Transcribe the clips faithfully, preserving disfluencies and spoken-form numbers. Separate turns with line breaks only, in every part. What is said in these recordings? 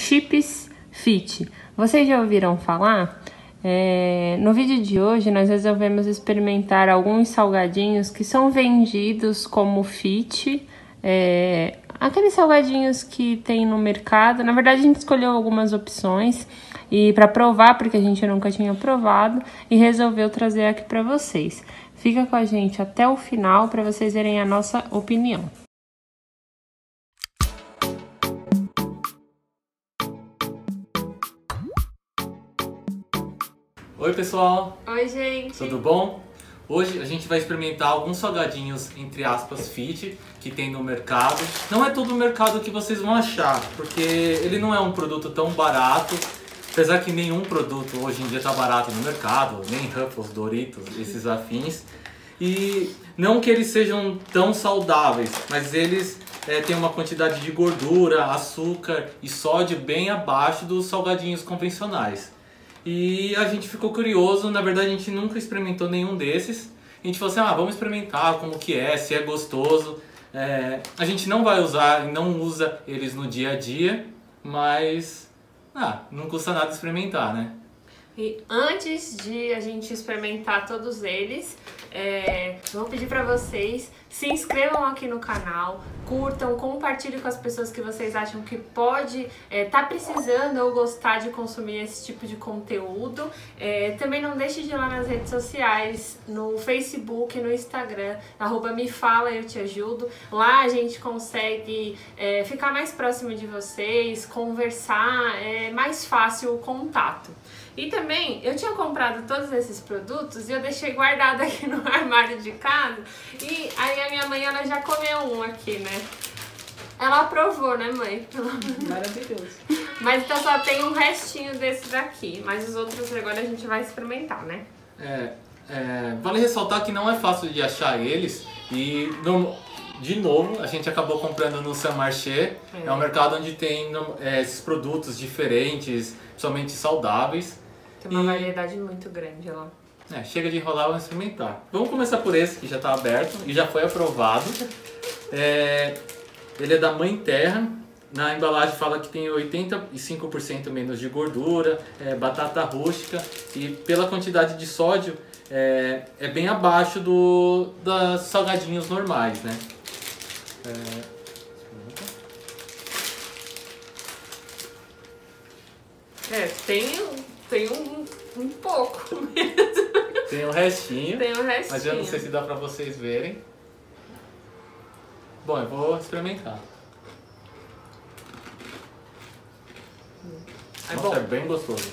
Chips Fit. Vocês já ouviram falar? É, no vídeo de hoje nós resolvemos experimentar alguns salgadinhos que são vendidos como Fit, é, aqueles salgadinhos que tem no mercado. Na verdade a gente escolheu algumas opções e para provar, porque a gente nunca tinha provado, e resolveu trazer aqui para vocês. Fica com a gente até o final para vocês verem a nossa opinião.
Oi pessoal!
Oi gente!
Tudo bom? Hoje a gente vai experimentar alguns salgadinhos, entre aspas, fit, que tem no mercado. Não é todo o mercado que vocês vão achar, porque ele não é um produto tão barato, apesar que nenhum produto hoje em dia está barato no mercado, nem Ruffles, Doritos, esses afins. E não que eles sejam tão saudáveis, mas eles é, têm uma quantidade de gordura, açúcar e sódio bem abaixo dos salgadinhos convencionais. E a gente ficou curioso, na verdade a gente nunca experimentou nenhum desses. A gente falou assim, ah, vamos experimentar como que é, se é gostoso. É, a gente não vai usar, não usa eles no dia a dia, mas ah, não custa nada experimentar, né?
E antes de a gente experimentar todos eles, é, eu vou pedir para vocês se inscrevam aqui no canal, curtam, compartilhem com as pessoas que vocês acham que pode é, tá precisando ou gostar de consumir esse tipo de conteúdo. É, também não deixe de ir lá nas redes sociais, no Facebook, no Instagram, arroba me fala, eu te ajudo. Lá a gente consegue é, ficar mais próximo de vocês, conversar, é mais fácil o contato. E também, eu tinha comprado todos esses produtos e eu deixei guardado aqui no armário de casa. E aí a minha mãe, ela já comeu um aqui, né? Ela aprovou, né, mãe?
Maravilhoso.
Mas então só tem um restinho desse daqui. Mas os outros agora a gente vai experimentar, né?
É, é, vale ressaltar que não é fácil de achar eles. E, no, de novo, a gente acabou comprando no Saint Marché. É, é um mercado onde tem é, esses produtos diferentes, somente saudáveis.
Tem uma
e...
variedade muito grande lá.
É, chega de enrolar, vamos experimentar. Vamos começar por esse que já está aberto e já foi aprovado. É, ele é da Mãe Terra. Na embalagem fala que tem oitenta e cinco por cento menos de gordura, é, batata rústica e pela quantidade de sódio é, é bem abaixo do, das salgadinhos normais, né?
É, é tem... Tem um, um pouco mesmo.
Tem um restinho.
Tem um restinho.
Mas eu não sei se dá pra vocês verem. Bom, eu vou experimentar.
É
Nossa,
bom.
é bem gostoso.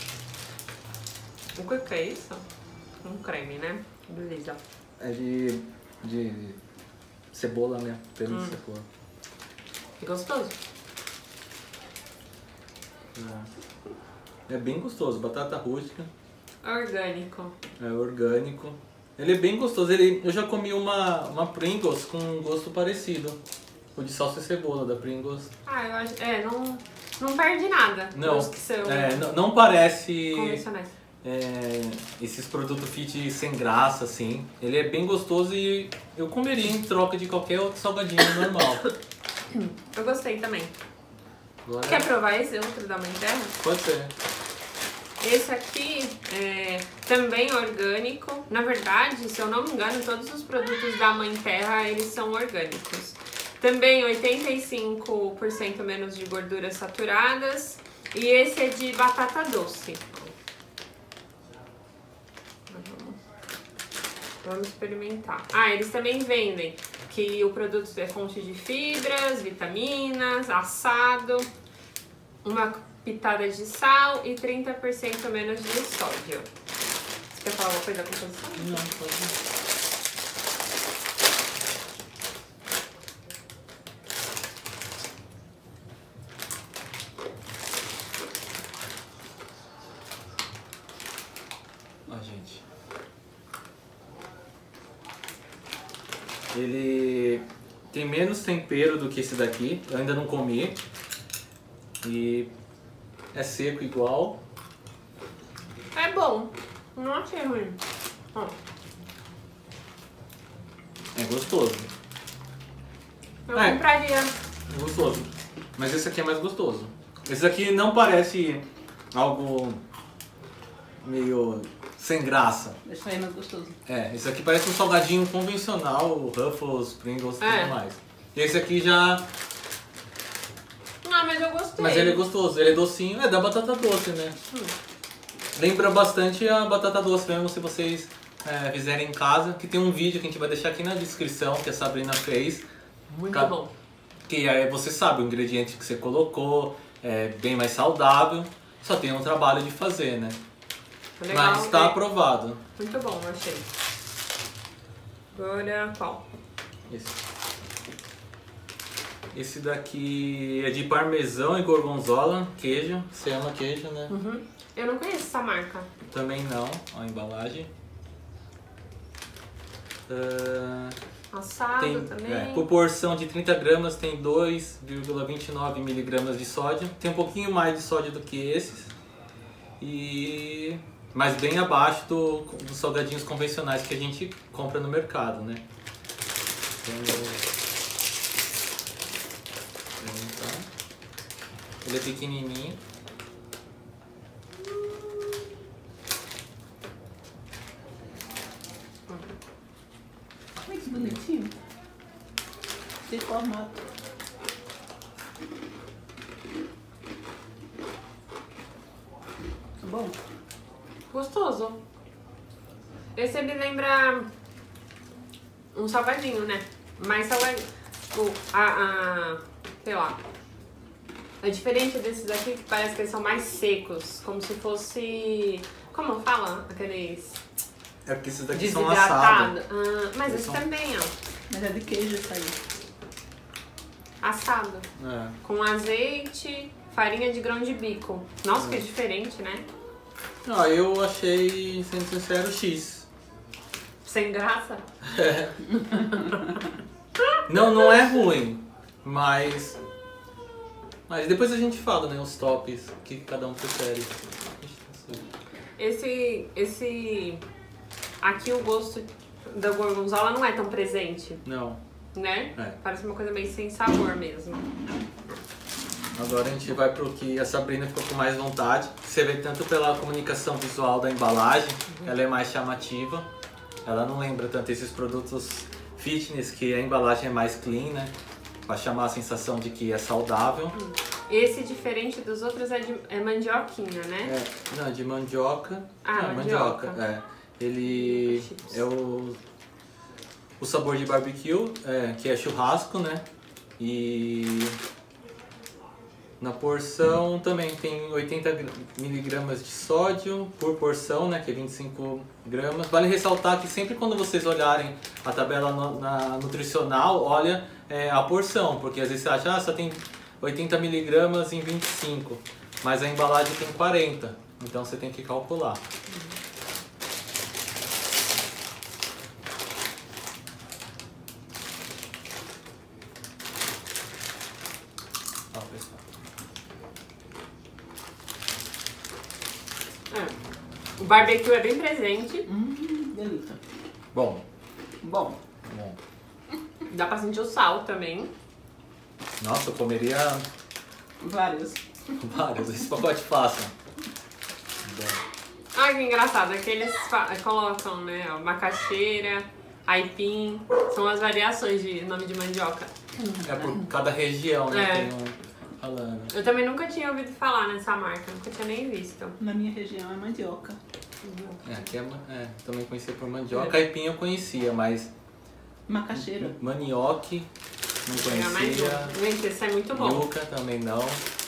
O que que é isso? Um creme, né? Beleza.
É de, de cebola, né? Pelo
hum.
de cebola.
Gostoso.
É. É bem gostoso, batata rústica.
Orgânico.
É orgânico. Ele é bem gostoso. Ele, eu já comi uma, uma Pringles com um gosto parecido. O de salsa e cebola da Pringles.
Ah, eu acho... É, não, não perde nada.
Não,
os que são
é, não, não parece...
convencionais.
É, esses produtos fit sem graça, assim. Ele é bem gostoso e eu comeria em troca de qualquer outro salgadinho normal.
Eu gostei também.
Agora...
Quer provar esse outro da Mãe Terra?
Pode ser.
Esse aqui é também orgânico. Na verdade, se eu não me engano, todos os produtos da Mãe Terra, eles são orgânicos. Também oitenta e cinco por cento menos de gorduras saturadas. E esse é de batata doce. Vamos experimentar. Ah, eles também vendem que o produto é fonte de fibras, vitaminas, assado, uma pitada de sal e trinta por cento menos de sódio. Você quer falar alguma coisa da composição?
Não, pode não. Ó, gente. Ele tem menos tempero do que esse daqui. Eu ainda não comi. E é seco igual.
É bom. Não achei ruim. Ó.
É gostoso.
Eu
É.
compraria.
É gostoso. Mas esse aqui é mais gostoso. Esse aqui não parece algo meio sem graça.
Deixa aí mais gostoso.
É, esse aqui parece um salgadinho convencional, Ruffles, Pringles e
É.
tudo mais. E esse aqui já...
Ah, mas eu gostei.
Mas ele é gostoso, ele é docinho, é da batata doce, né?
Hum.
Lembra bastante a batata doce mesmo, se vocês é, fizerem em casa, que tem um vídeo que a gente vai deixar aqui na descrição, que a Sabrina fez.
Muito
Ca-
bom.
Que aí você sabe o ingrediente que você colocou, é bem mais saudável, só tem um trabalho de fazer, né?
Legal.
Mas tá
é.
aprovado.
Muito bom, eu achei. Agora, qual?
Esse. Esse daqui é de parmesão e gorgonzola, queijo. Você ama queijo, né?
Uhum. Eu não conheço essa marca.
Também não, ó, a embalagem. Ah,
Assado
tem,
também.
é, por porção de trinta gramas tem dois vírgula vinte e nove miligramas de sódio. Tem um pouquinho mais de sódio do que esses. E... Mas bem abaixo do, dos salgadinhos convencionais que a gente compra no mercado, né? Então, então, ele é pequenininho.
Olha que bonitinho. Tem formato. Tá bom?
Gostoso. Esse me lembra um salgadinho, né? Mais salgadinho. Tipo, a, a... sei lá. É diferente desses aqui que parece que eles são mais secos. Como se fosse... Como fala? Aqueles...
É porque esses daqui são assados.
Desidratado. Ah, mas
Eles
esse
são-
também, ó.
Mas é de queijo isso aí.
Assado.
É.
Com azeite, farinha de grão de bico. Nossa, que diferente, né?
Ah, eu achei, sendo sincero, X.
Sem graça.
Não, não é ruim, mas... Mas depois a gente fala, né, os tops, o que cada um prefere.
Esse, esse... Aqui o gosto da gorgonzola não é tão presente,
Não.
né?
É.
Parece uma coisa meio sem sabor mesmo.
Agora a gente vai pro que a Sabrina ficou com mais vontade. Você vê tanto pela comunicação visual da embalagem, ela é mais chamativa. Ela não lembra tanto esses produtos fitness, que a embalagem é mais clean, né? Pra chamar a sensação de que é saudável.
Esse, diferente dos outros, é, de, é mandioquinha, né?
É, não, de mandioca.
Ah,
é,
mandioca.
É. Ele
Chips.
é o, o sabor de barbecue, é, que é churrasco, né? E na porção também tem oitenta miligramas de sódio por porção, né? Que é vinte e cinco gramas. Vale ressaltar que sempre quando vocês olharem a tabela no, na nutricional, olha é, a porção, porque às vezes você acha, ah, só tem oitenta miligramas em vinte e cinco, mas a embalagem tem quarenta, então você tem que calcular. Ó, pessoal.
É. O barbecue é bem presente.
Hum, delícia.
Bom,
Bom.
bom.
Dá pra sentir o sal também.
Nossa, eu comeria
Vários.
vários, esse pacote fácil. Bom.
Ai, que engraçado. É que eles fa- colocam, né? ó, macaxeira, aipim. São as variações de nome de mandioca.
É por cada região, né?
É.
Tem um falando.
Eu também nunca tinha ouvido falar nessa marca. Nunca tinha nem visto.
Na minha região é mandioca.
É, aqui é, ma- é, também conhecia por mandioca. Aipim eu conhecia, mas
Macaxeira.
manioque não
Vou pegar mais
conhecia.
um. Gente, esse é muito bom.
Yuca também não.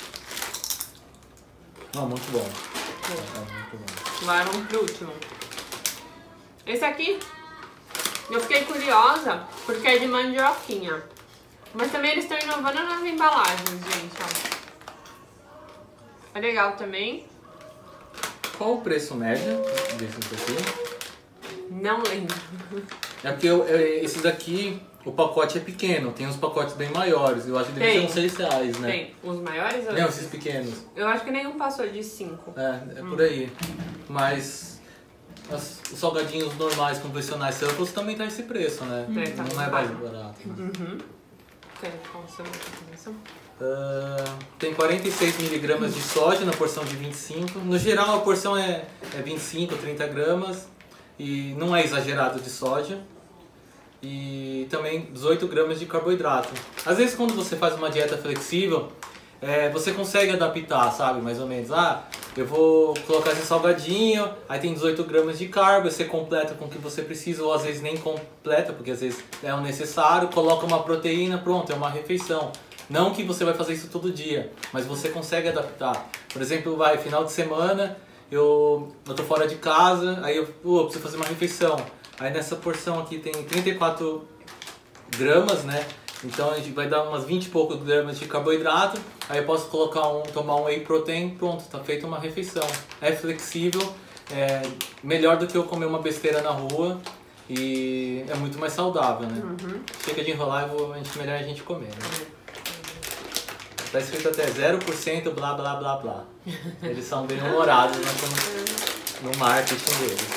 Não, muito bom. É, muito bom.
Agora vamos pro último. Esse aqui, eu fiquei curiosa porque é de mandioquinha. Mas também eles estão inovando nas embalagens, gente, ó. É legal também.
Qual o preço médio desses daqui?
Não lembro.
É porque eu, eu- esses aqui, o pacote é pequeno, tem uns pacotes bem maiores. Eu acho que deve ser
Tem.
uns seis reais, né?
Tem os maiores ou
Não, esses pequenos.
Eu acho que nenhum passou de cinco.
É, é por aí. Mas as- os salgadinhos normais, convencionais, Ruffles também tá esse preço, né?
É, tá
Não é
caro.
mais barato. Né?
Uhum. Quer qual o seu?
Uh, tem quarenta e seis miligramas de sódio na porção de vinte e cinco. No geral a porção é, é vinte e cinco, trinta gramas e não é exagerado de sódio. E também dezoito gramas de carboidrato. Às vezes quando você faz uma dieta flexível, é, você consegue adaptar, sabe? Mais ou menos. Ah, eu vou colocar esse salgadinho, aí tem dezoito gramas de carbo, você completa com o que você precisa, ou às vezes nem completa, porque às vezes é o necessário, coloca uma proteína, pronto, é uma refeição. Não que você vai fazer isso todo dia, mas você consegue adaptar. Por exemplo, vai, final de semana, eu, eu tô fora de casa, aí eu, uh, eu preciso fazer uma refeição. Aí nessa porção aqui tem trinta e quatro gramas, né? Então a gente vai dar umas vinte e poucos gramas de carboidrato. Aí eu posso colocar um, tomar um whey protein, pronto, tá feita uma refeição. É flexível, é melhor do que eu comer uma besteira na rua e é muito mais saudável, né? Uhum. Chega de enrolar, eu vou, a gente, melhor a gente comer, né? Tá escrito até zero por cento blá blá blá blá. Eles são bem humorados, né, no, no marketing deles.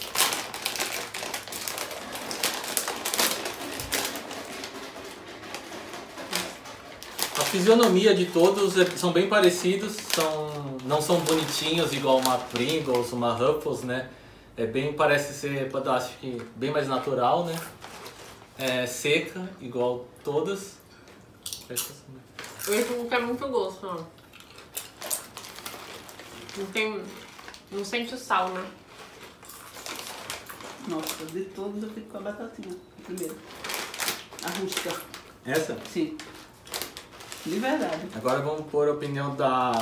A fisionomia de todos são bem parecidos, são, não são bonitinhos igual uma Pringles, uma Ruffles, né? É bem, parece ser, acho que bem mais natural, né? É seca, igual todas.
Esse não tem muito gosto, não. Não tem... Não sente o sal, né?
Nossa, de todos eu fico com a batatinha primeiro. A rústica.
Essa?
Sim. De verdade.
Agora vamos pôr a opinião da,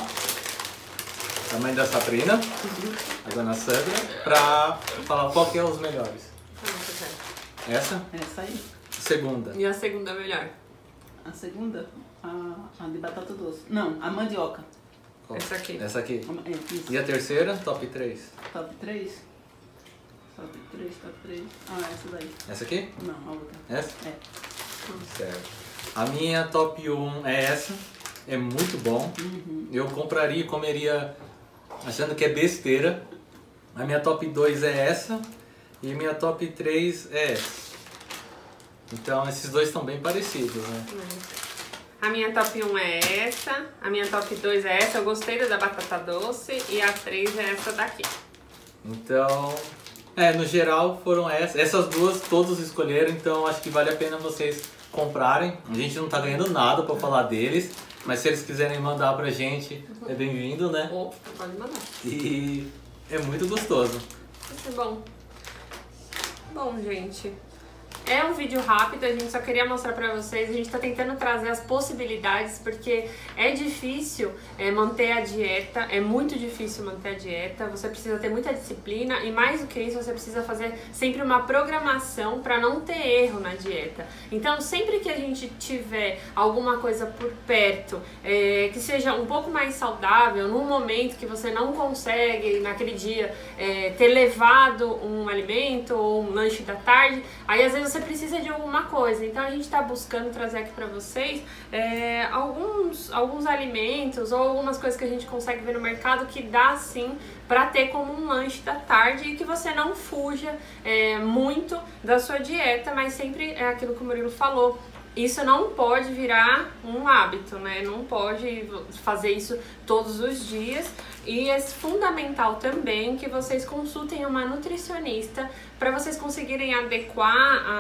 da mãe da Sabrina, uhum. A dona Sandra, pra falar qual que é os melhores.
Ah,
essa?
Essa aí.
Segunda.
E a segunda melhor?
A segunda? A, a de batata doce. Não, a mandioca.
Qual?
Essa aqui.
Essa aqui.
É, isso.
E a terceira? Top três.
Top três? Top três, top três. Ah, essa daí.
Essa aqui?
Não, a outra.
Essa?
É.
Certo. A minha top um é essa. É muito bom.
Uhum.
Eu compraria e comeria achando que é besteira. A minha top dois é essa. E a minha top três é essa. Então esses dois estão bem parecidos, né?
A minha top um é essa, a minha top dois é essa, eu gostei da da batata doce, e a três é essa daqui.
Então, é, no geral foram essas. Essas duas todos escolheram, então acho que vale a pena vocês comprarem. A gente não tá ganhando nada pra falar deles, mas se eles quiserem mandar pra gente, é bem-vindo, né?
Ou pode mandar.
E é muito gostoso.
Isso é bom. Bom, gente, é um vídeo rápido, a gente só queria mostrar pra vocês, a gente tá tentando trazer as possibilidades, porque é difícil é, manter a dieta, é muito difícil manter a dieta, você precisa ter muita disciplina e mais do que isso, você precisa fazer sempre uma programação pra não ter erro na dieta. Então, sempre que a gente tiver alguma coisa por perto, é, que seja um pouco mais saudável, num momento que você não consegue, naquele dia, é, ter levado um alimento ou um lanche da tarde, aí às vezes você precisa de alguma coisa, então a gente está buscando trazer aqui para vocês é, alguns, alguns alimentos ou algumas coisas que a gente consegue ver no mercado que dá sim para ter como um lanche da tarde e que você não fuja é, muito da sua dieta, mas sempre é aquilo que o Murilo falou. Isso não pode virar um hábito, né? Não pode fazer isso todos os dias. E é fundamental também que vocês consultem uma nutricionista para vocês conseguirem adequar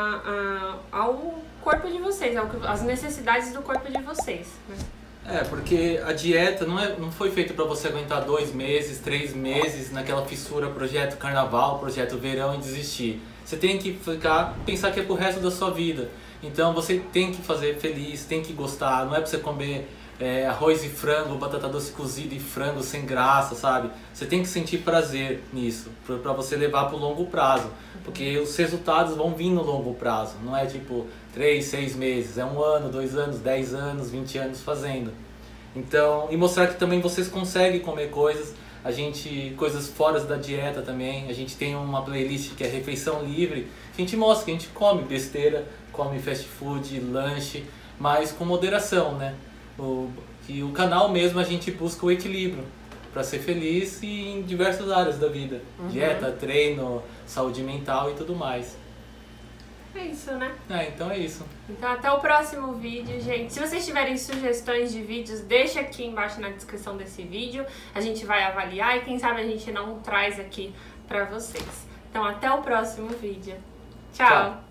a, a, ao corpo de vocês, ao, às necessidades do corpo de vocês, né?
É, porque a dieta não, é, não foi feita para você aguentar dois meses, três meses naquela fissura, projeto carnaval, projeto verão e desistir. Você tem que ficar, pensar que é pro resto da sua vida. Então você tem que fazer feliz, tem que gostar, não é pra você comer é, arroz e frango, batata doce cozida e frango sem graça, sabe? Você tem que sentir prazer nisso, pra você levar pro longo prazo. Porque os resultados vão vir no longo prazo, não é tipo três, seis meses, é um ano, dois anos, dez anos, vinte anos fazendo. Então, e mostrar que também vocês conseguem comer coisas, a gente, coisas fora da dieta também, a gente tem uma playlist que é refeição livre, que a gente mostra que a gente come besteira, come fast food, lanche, mas com moderação, né? O, que o canal mesmo a gente busca o equilíbrio para ser feliz e em diversas áreas da vida. Uhum. Dieta, treino, saúde mental e tudo mais.
É isso, né?
É, então é isso.
Então até o próximo vídeo, gente. Se vocês tiverem sugestões de vídeos, deixa aqui embaixo na descrição desse vídeo. A gente vai avaliar e quem sabe a gente não traz aqui pra vocês. Então até o próximo vídeo. Tchau! Tchau.